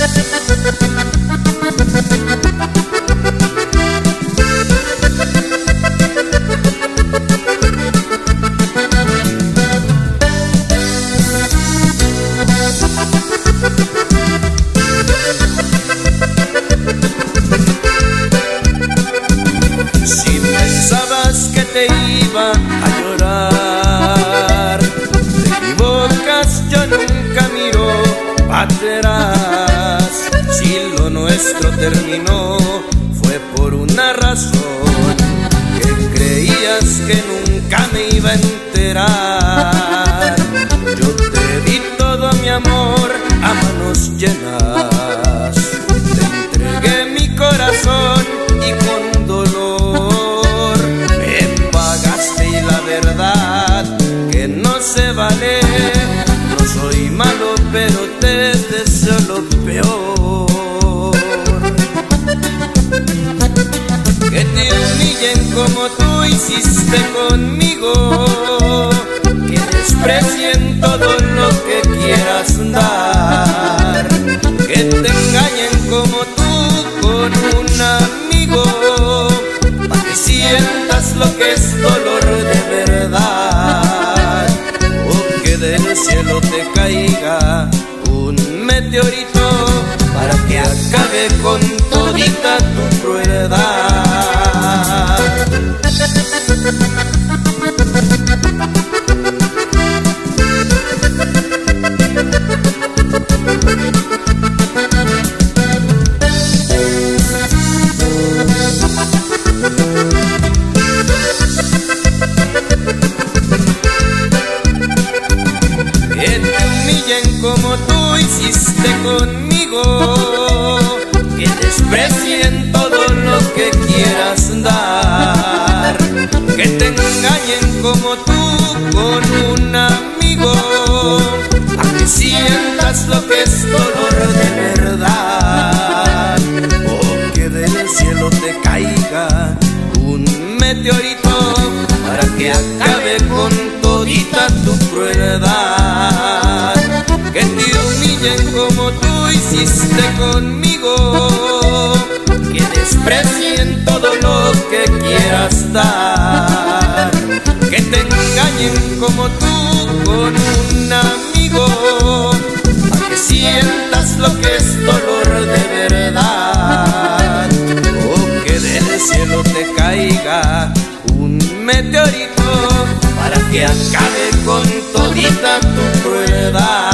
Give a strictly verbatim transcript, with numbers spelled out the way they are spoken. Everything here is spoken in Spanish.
Si pensabas que te iba a llorar, te equivocas, yo nunca miro para atrás. Si lo nuestro terminó fue por una razón, que creías que nunca me iba a enterar. Yo te di todo mi amor a manos llenas, te entregué mi corazón y con dolor me pagaste, y la verdad que no se vale. No soy malo, pero te deseo lo peor. Que te humillen como tú hiciste conmigo, que desprecien todo lo que quieras dar, que te engañen como tú con un amigo, para que sientas lo que es dolor de verdad. O que del cielo te caiga un meteorito para que acabe con todita tu crueldad. Que te humillen como tú hiciste conmigo, que desprecien todo lo que quieras dar, que te engañen como tú con un amigo, a que sientas lo que es dolor de verdad. O que del cielo te caiga un meteorito para que acabe con todita tu crueldad. Que te humillen como tú hiciste conmigo, que desprecien todo lo que quieras dar, que te engañen como tú con un amigo, para que sientas lo que es dolor de verdad. O que del cielo te caiga un meteorito para que acabe con todita tu crueldad.